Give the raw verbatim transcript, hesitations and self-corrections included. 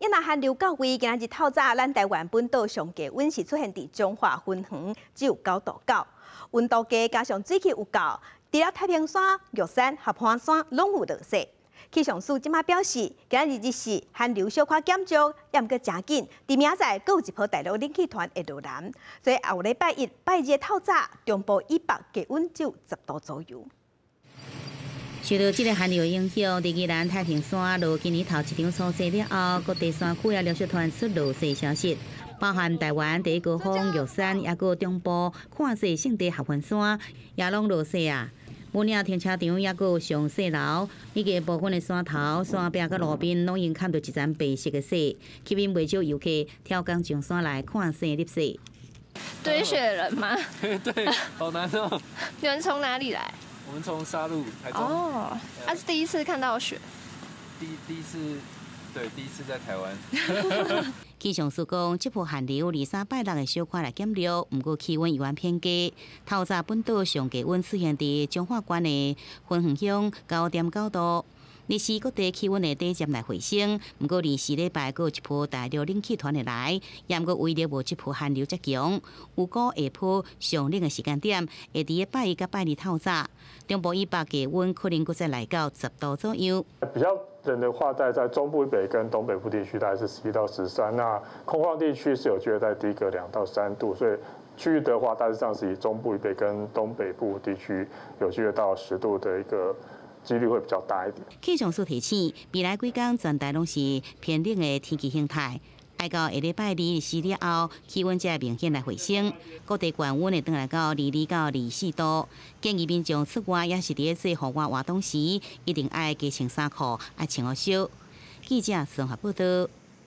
那寒流到位，今日透早，咱台湾本岛上低温是出现伫中华分园，只有九度九，温度低加上水汽有够，除了太平山、玉山、合欢山拢有落雪。气象署即马表示，今日日时寒流小可减弱，也毋过真紧，伫明仔载，佫有一波大陆冷气团会落南，所以后礼拜一、拜二透早，中部以北低温只有十度左右。 受到这个寒流影响，伫宜兰太平山落今年头一场初雪了后，各地山区也陆续传出落雪消息，包含台湾第一高峰玉山，也个中部看雪圣地合欢山，也拢落雪啊。母鸟停车场也个上雪楼，以及部分的山头、山壁、甲路边，拢已经看到一层白色的雪，吸引不少游客跳岗上山来看雪入雪。 堆雪人吗？ 对，好难哦。 你们从哪里来？ 我们从沙鹿台中。 哦，他、啊、是第一次看到雪。 第第一次，对，第一次在台湾。 气象署讲，这波寒流二三拜六的小可来减弱，不过气温依然偏低。透早本岛上低温出现伫彰化县的分园乡九点九度。日时各地气温会逐渐来回升，不过二四礼拜阁有一波大陆冷气团会来，也毋过威力无这波寒流遮强。有估下晡上冷的时间点会伫拜一甲拜二透早，中部以北低温可能阁再来到十度左右。 比较冷的话，大概在中部以北跟东北部地区大概是十一到十三，那空旷地区是有机会再低个两到三度，所以区域的话，大致上是以中部以北跟东北部地区有机会到十度的一个几率会比较大一点。 气象署提醒，未来几天全台拢是偏冷的天气形态。爱到下礼拜二日时了后，气温才明显来回升，各地高温会转来到二二到二四度。建议民众出外也是伫做户外活动时，一定爱加穿衫裤，爱穿好少。记者综合报道。